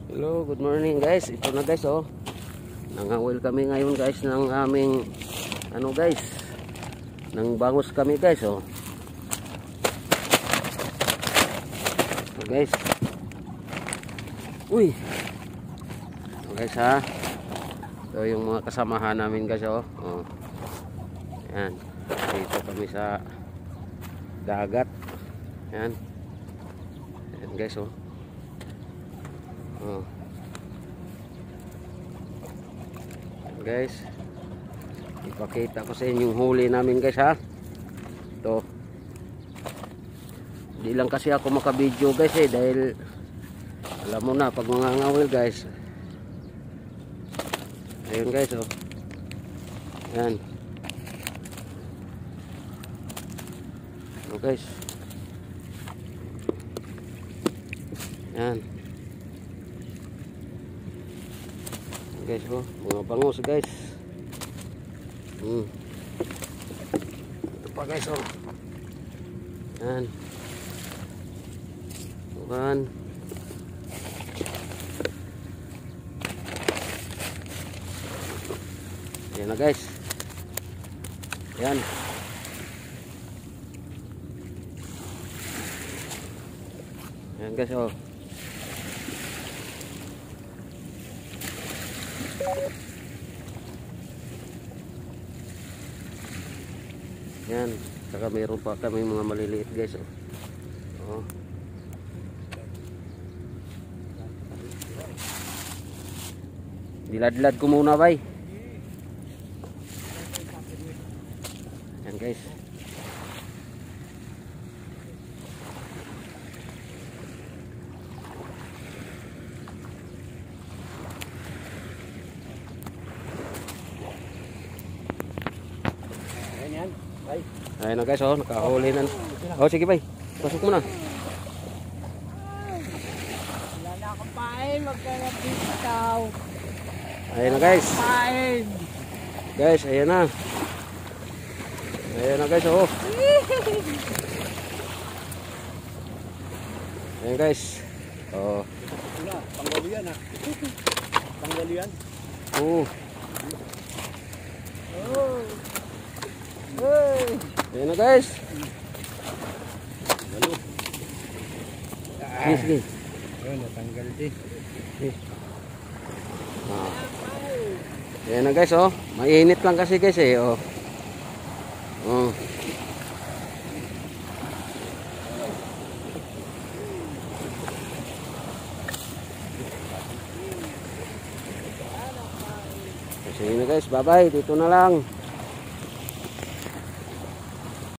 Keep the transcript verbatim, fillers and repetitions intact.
Hello, good morning guys. Ito na guys oh. Nangawil kami ngayon guys ng aming ano guys. Nang bangos kami guys oh. So guys. Uy. So guys ha. Ito yung mga kasamahan namin guys oh. Oh. Yan. Dito kami sa dagat. Yan. Yan guys oh. Oh. Guys, ipakita ko sa inyo yung huli namin guys ha. Ito. Hindi lang kasi ako makabidyo guys eh dahil alam mo na pag mga ngawel guys. Ayun guys oh. Yan. Oh guys. Yan. Guys oh, mga bangos guys. Hmm. Ito pa guys oh. Yan. Bukan. Yan na guys. Yan. Yan guys oh. Yan, saka mayroon pa kami mga maliliit guys oh. Oh. Dilad-lad ko muna bay. Yan guys. Ayun na guys oh, nakahuli na. Oh sige bay, pasok mo na. Wala na akong pain, magkalapitaw. Ayun na guys. Pain. Guys, ayun na. Ayun na guys oh. Ayun guys. Oh. Wala, panggalian ah. Panggalian. Oh. Oh. Hey. Ayan na guys. Lalo. Sige, sige. Ayun, natanggal din. Ah. Ayan na guys oh. Mainit lang kasi guys eh oh. Oh. Sige na guys, bye bye. Dito na lang.